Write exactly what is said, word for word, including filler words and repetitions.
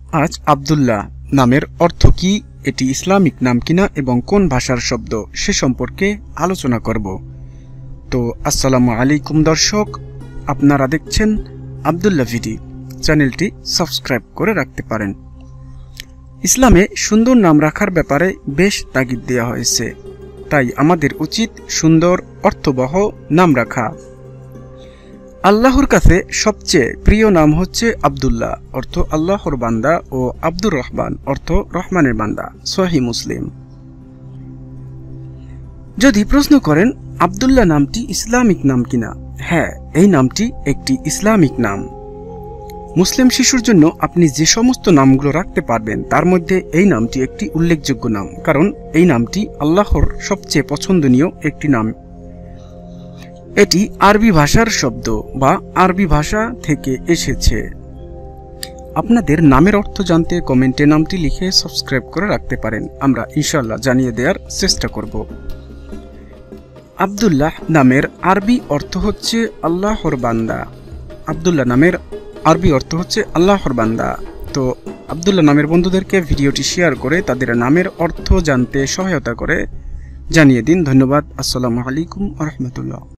আজ আব্দুল্লাহ নামের অর্থ কি, এটি ইসলামিক নাম কিনা এবং কোন ভাষার শব্দ সে সম্পর্কে আলোচনা করব। তো আসসালামু আলাইকুম দর্শক, আপনারা দেখছেন আব্দুল্লাহ ভিডি। চ্যানেলটি সাবস্ক্রাইব করে রাখতে পারেন। ইসলামে সুন্দর নাম রাখার ব্যাপারে বেশ তাগিদ দেওয়া হয়েছে, তাই আমাদের উচিত সুন্দর অর্থবহ নাম রাখা। আল্লাহর কাছে সবচেয়ে প্রিয় নাম হচ্ছে আব্দুল্লাহ, অর্থ আল্লাহর বান্দা, ও আব্দুর রহমান, অর্থ রহমানের বান্দা। সহিহ মুসলিম। যদি প্রশ্ন করেন আব্দুল্লাহ নামটি ইসলামিক নাম কিনা, হ্যাঁ, এই নামটি একটি ইসলামিক নাম। মুসলিম শিশুর জন্য আপনি যে সমস্ত নামগুলো রাখতে পারবেন তার মধ্যে এই নামটি একটি উল্লেখযোগ্য নাম, কারণ এই নামটি আল্লাহর সবচেয়ে পছন্দনীয় একটি নাম। এটি আরবি ভাষার শব্দ বা আরবি ভাষা থেকে এসেছে। আপনাদের নামের অর্থ জানতে কমেন্টে নামটি লিখে সাবস্ক্রাইব করে রাখতে পারেন, আমরা ইনশাআল্লাহ জানিয়ে দেওয়ার চেষ্টা করব। আব্দুল্লাহ নামের আরবি অর্থ হচ্ছে আল্লাহর বান্দা। আব্দুল্লাহ নামের আরবি অর্থ হচ্ছে আল্লাহর বান্দা। তো আব্দুল্লাহ নামের বন্ধুদেরকে ভিডিওটি শেয়ার করে তাদের নামের অর্থ জানতে সহায়তা করে জানিয়ে দিন। ধন্যবাদ। আসসালামু আলাইকুম ওয়া রাহমাতুল্লাহ।